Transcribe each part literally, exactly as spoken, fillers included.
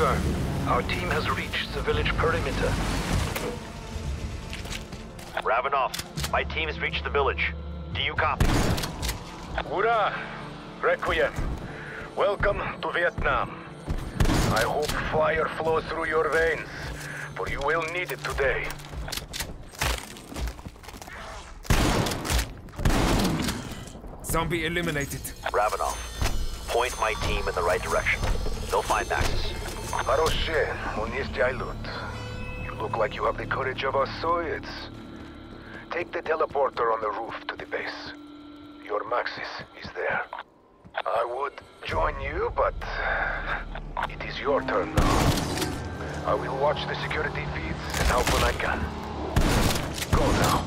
confirm. Our team has reached the village perimeter. Ravenov, my team has reached the village. Do you copy? Hurrah! Requiem. Welcome to Vietnam. I hope fire flows through your veins, for you will need it today. Zombie eliminated. Ravenov, point my team in the right direction. They'll find Maxis. Хорошее, он есть Айlut. You look like you have the courage of our Soviets. Take the teleporter on the roof to the base. Your Maxis is there. I would join you, but it is your turn now. I will watch the security feeds and help when I can. Go now.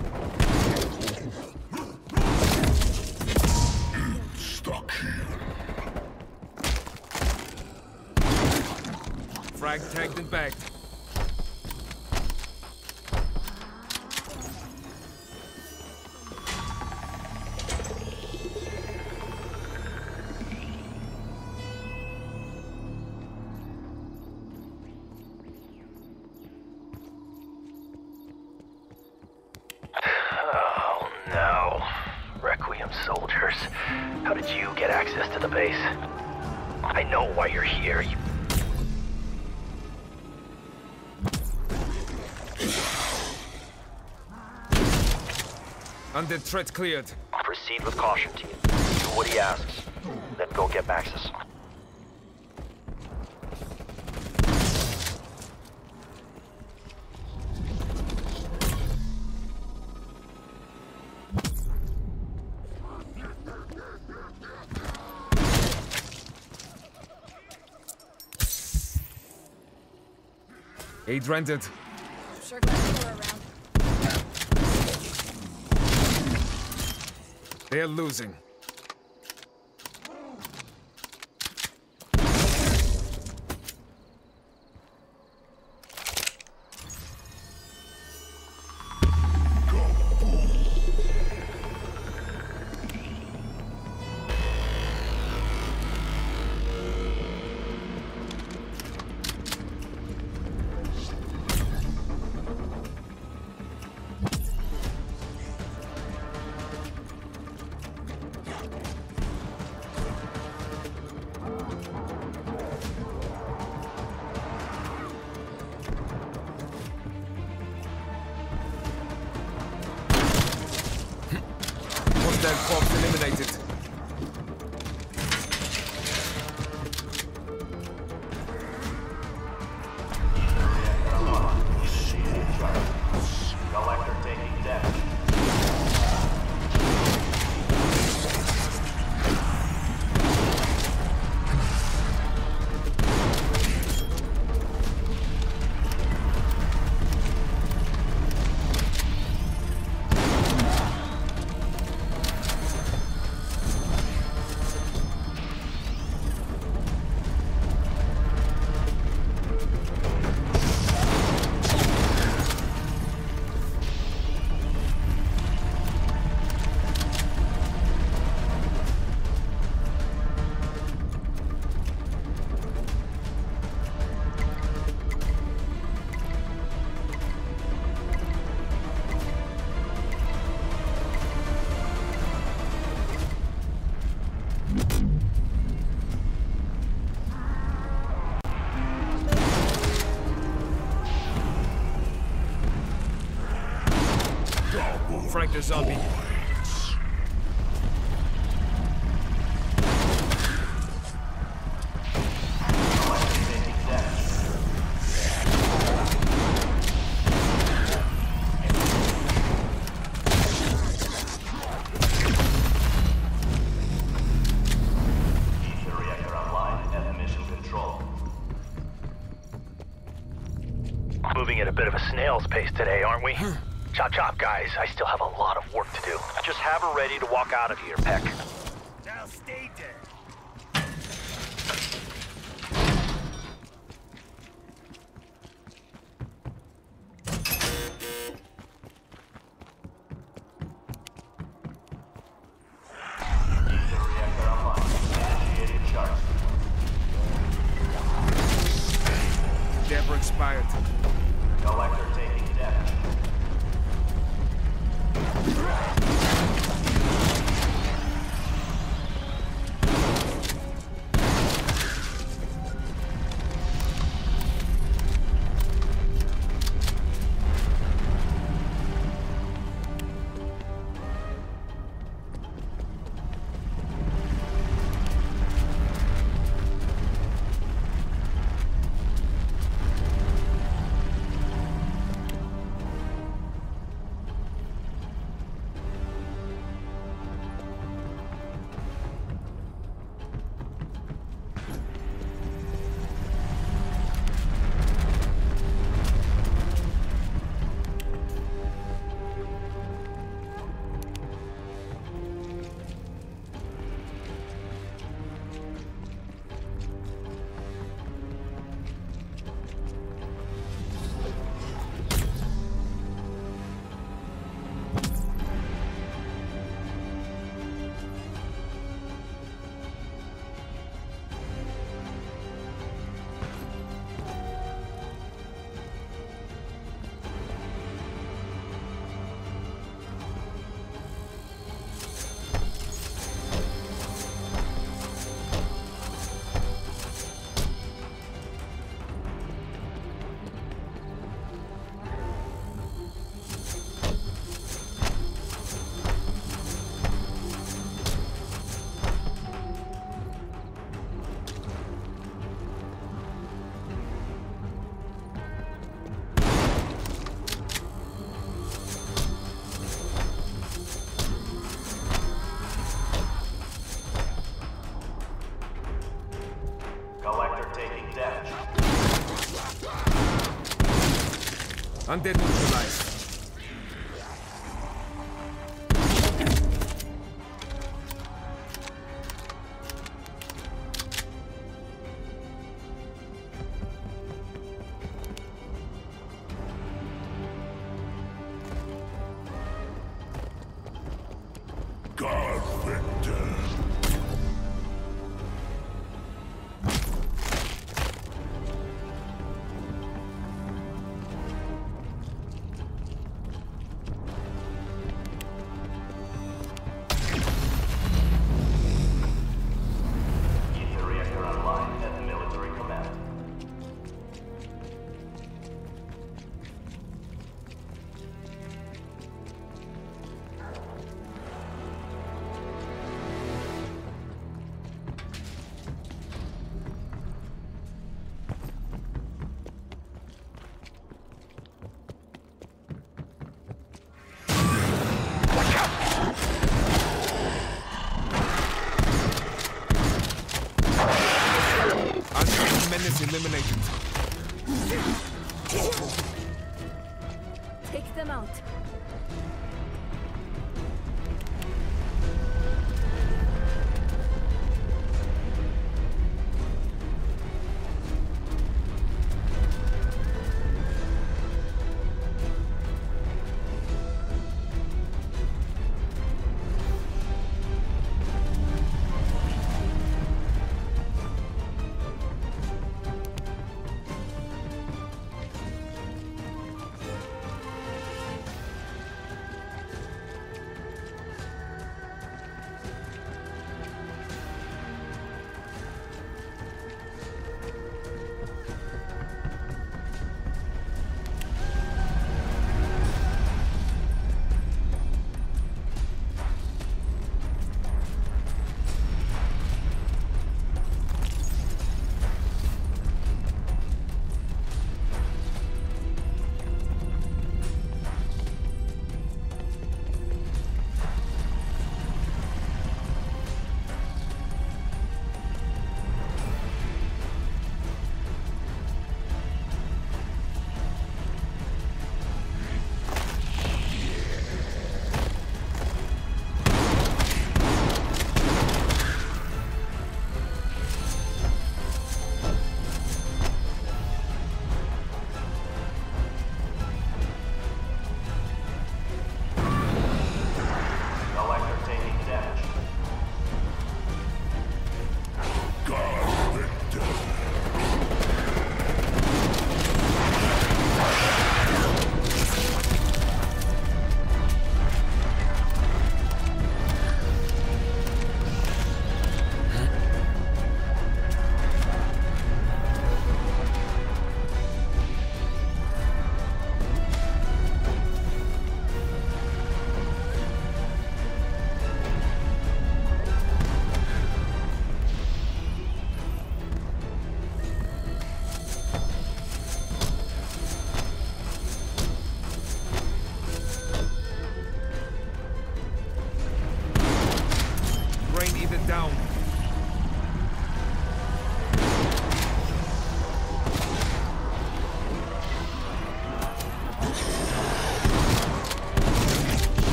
Stuck here. Frag tagged and bagged. Oh no. Requiem soldiers. How did you get access to the base? I know why you're here. You... Undead threat cleared. Proceed with caution, team. Do what he asks. Then go get Maxis. Aid rendered. Sure glad you were around. They're losing. Hostile corpse eliminated. Collector taking damage. Frank the zombie. Moving at a bit of a snail's pace today, aren't we? Chop chop, guys. I still have a lot of work to do. Just have her ready to walk out of here, Peck. Now stay dead. never expired. Collector taking damage. Undead neutralized. God Victor. Menace eliminated. Take them out.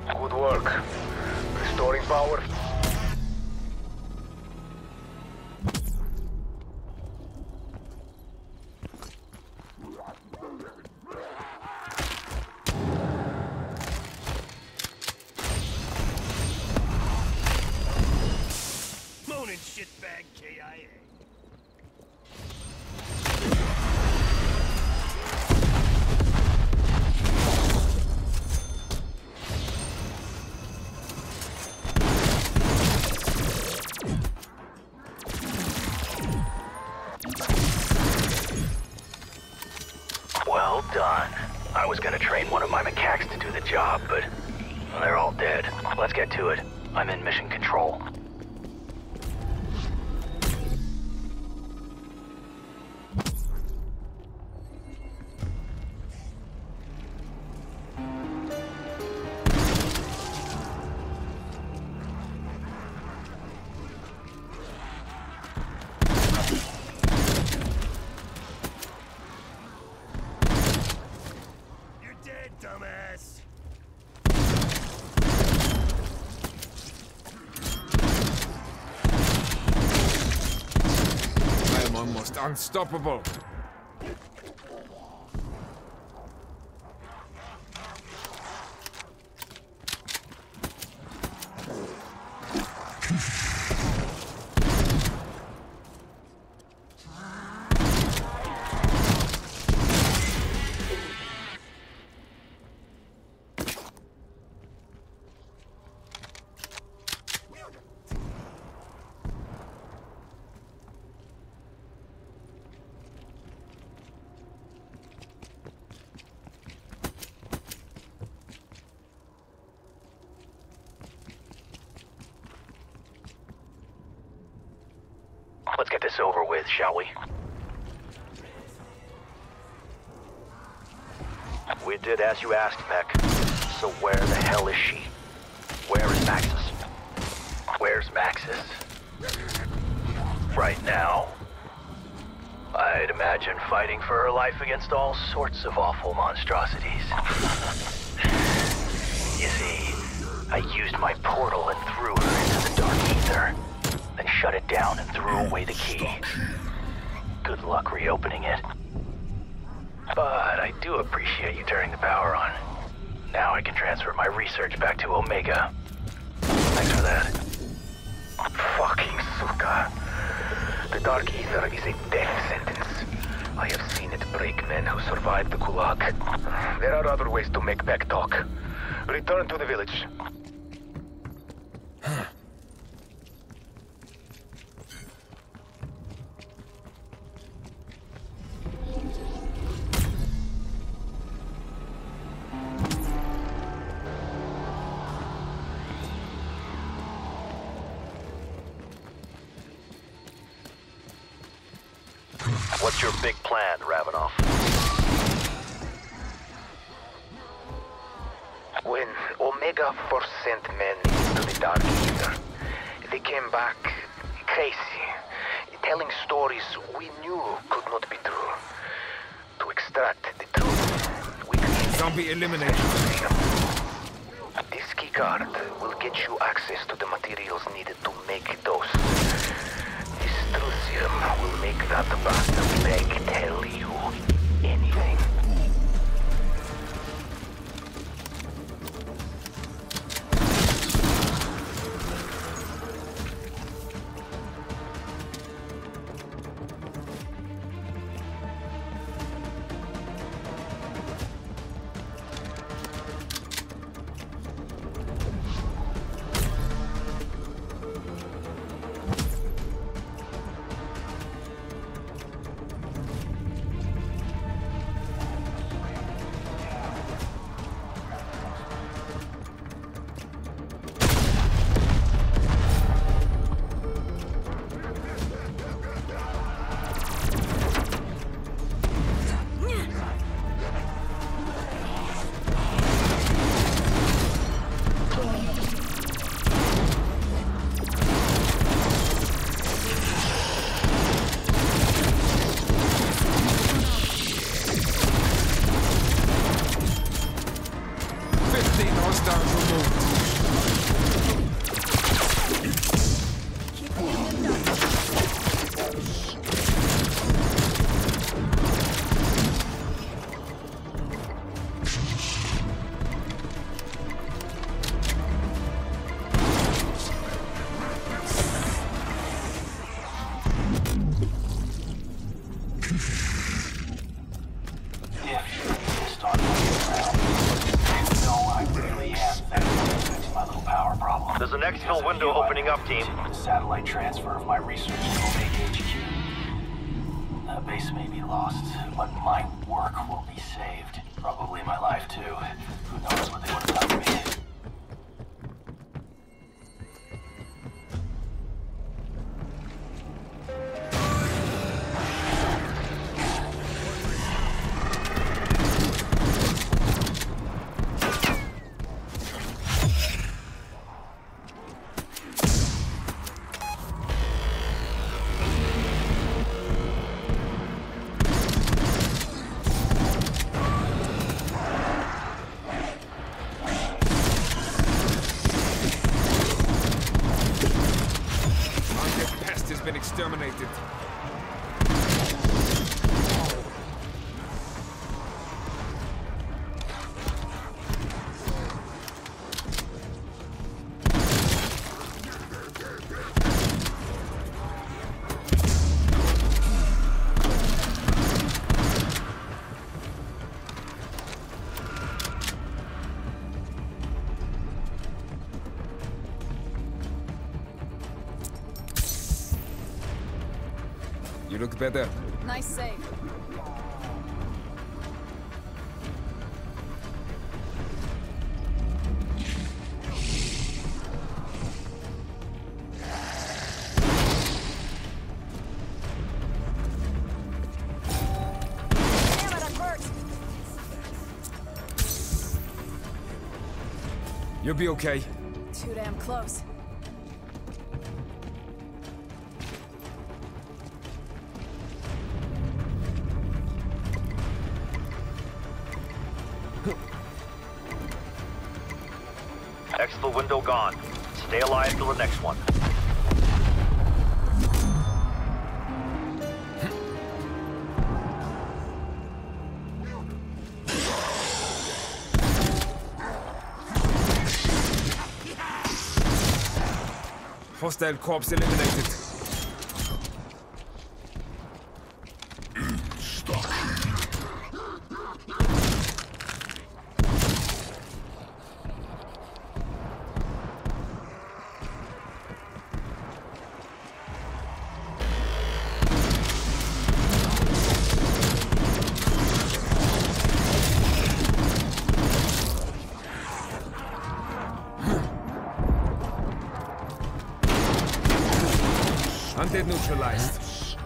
Good work. Restoring power. Moaning shitbag K I A. Well done. I was gonna train one of my macaques to do the job, but they're all dead. Let's get to it. I'm in mission control. You're dead, dumbass. I am almost unstoppable. Let's get this over with, shall we? We did as you asked, Mech. So where the hell is she? Where is Maxis? Where's Maxis? Right now. I'd imagine fighting for her life against all sorts of awful monstrosities. You see, I used my portal and threw her into the dark ether. Then shut it down and threw away the key. Good luck reopening it. But I do appreciate you turning the power on. Now I can transfer my research back to Omega. Thanks for that. Fucking Suka. The Dark Ether is a death sentence. I have seen it break men who survived the Gulag. There are other ways to make back talk. Return to the village. What's your big plan, Ravenoff? When Omega first sent men into the Dark Ether, they came back crazy, telling stories we knew could not be true. To extract the truth, we created Zombie eliminated. This keycard will get you access to the materials needed to make those. This truth serum will make that bastard leg tell you anything. Hostiles removed. Keep moving in the dark. There's an exfil window opening up, team. The satellite transfer of my research to Omega H Q. The base may be lost, but my work will be saved. Probably my life, too. Who knows what they would have done to me. Been exterminated. You look better. Nice save. Damn it, I'm hurt. You'll be okay. Too damn close. Exfil window gone. Stay alive till the next one. Hostile corpse eliminated. Undead neutralized.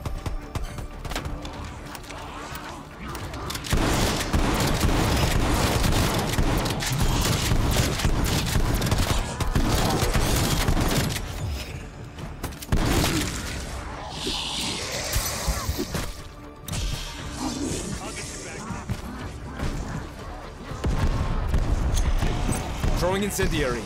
Throwing incendiary.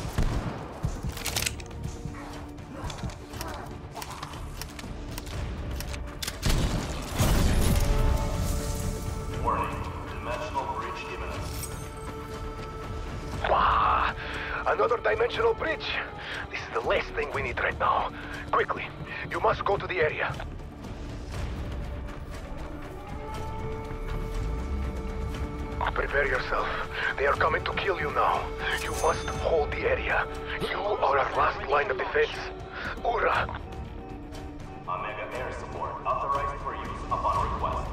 Another dimensional bridge. This is the last thing we need right now. Quickly, you must go to the area. Prepare yourself. They are coming to kill you now. You must hold the area. You are our last line of defense. Ura! Omega air support authorized for use upon request.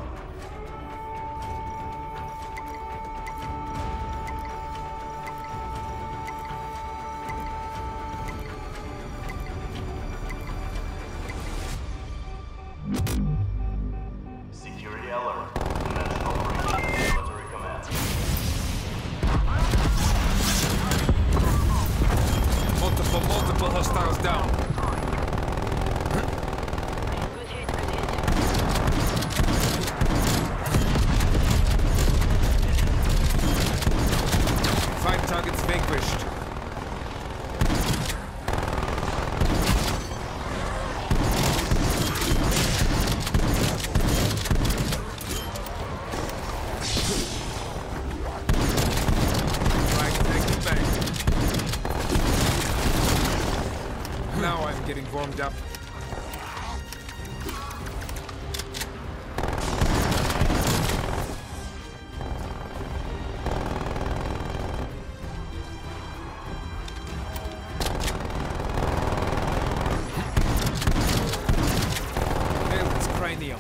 Security alert. National Marine Military Command. Multiple, multiple hostiles down. Five targets vanquished. getting warmed up. Nailed his cranium.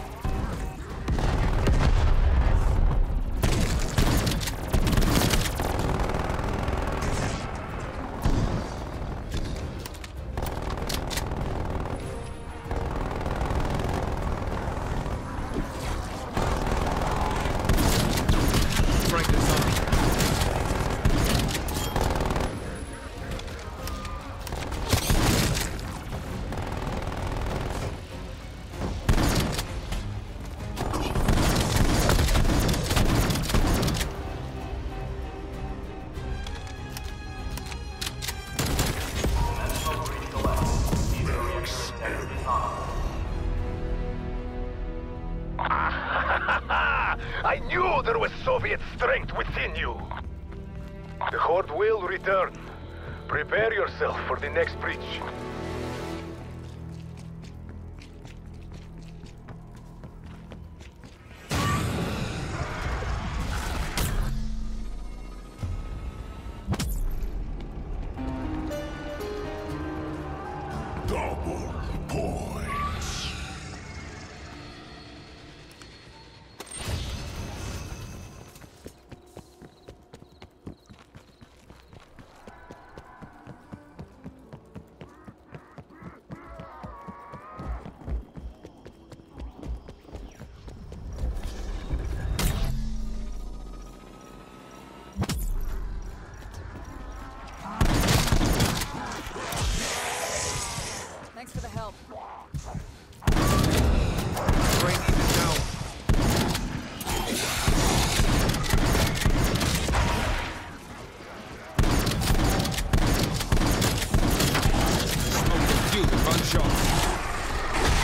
Break the zone. National Green Select. These are reactor integrity on. I knew there was Soviet strength within you. The Horde will return. Prepare yourself for the next breach. Double points. Thanks for the help. Brain eater down. Smoke defused with one shot.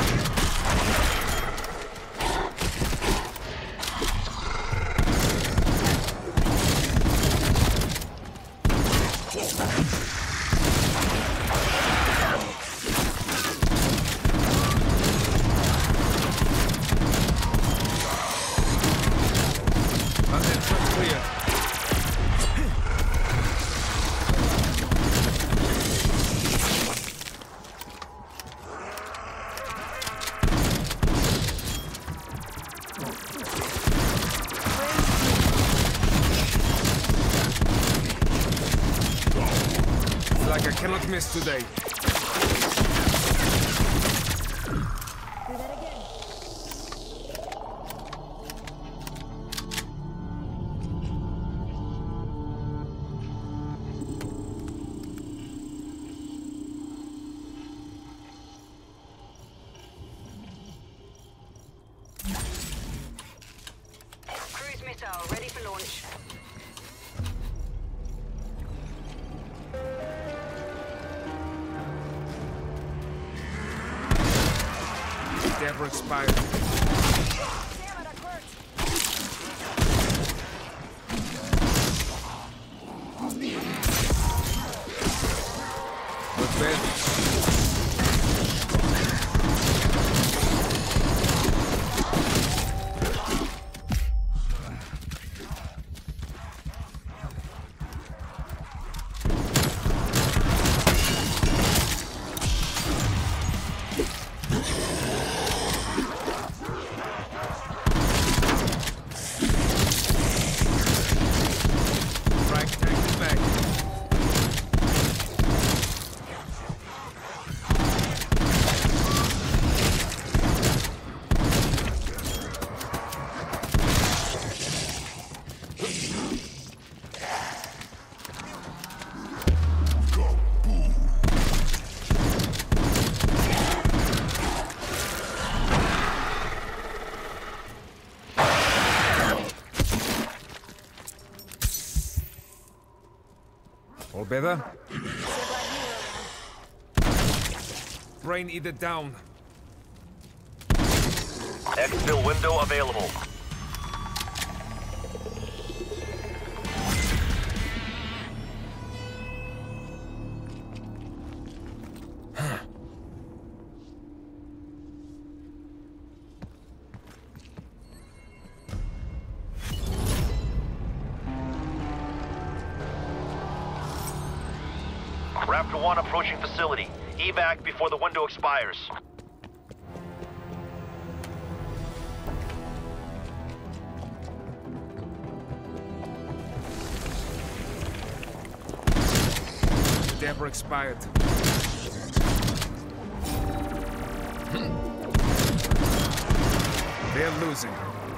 Attention clear. It's like I cannot miss today. Do that again. Cruise missile ready for launch. Endeavor expired. Damn it, that hurts. Not bad. Frag tank is back. All better? Brain eater down. Exfil window available. Raptor one approaching facility. Evac before the window expires. Damper expired. They're losing.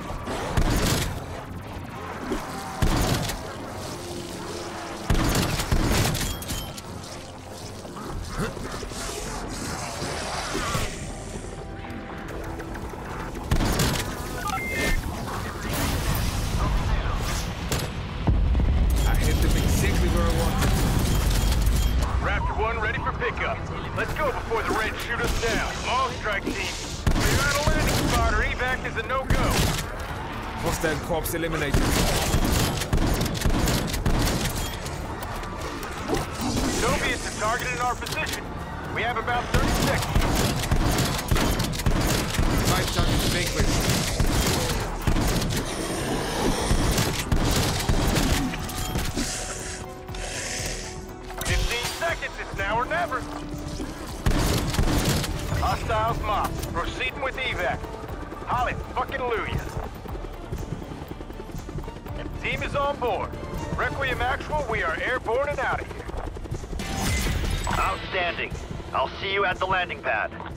I hit them exactly where I wanted. Raptor one ready for pickup. Let's go before the Reds shoot us down. All strike team. If you're at a landing spot or evac is a no-go. Hostile corpse eliminated. Soviets are targeting our position. We have about thirty seconds. Five targets vanquished. fifteen seconds, it's now or never. Hostiles mopped. Proceeding with evac. Hallelujah. Team is on board. Requiem Actual, we are airborne and out of here. Outstanding. I'll see you at the landing pad.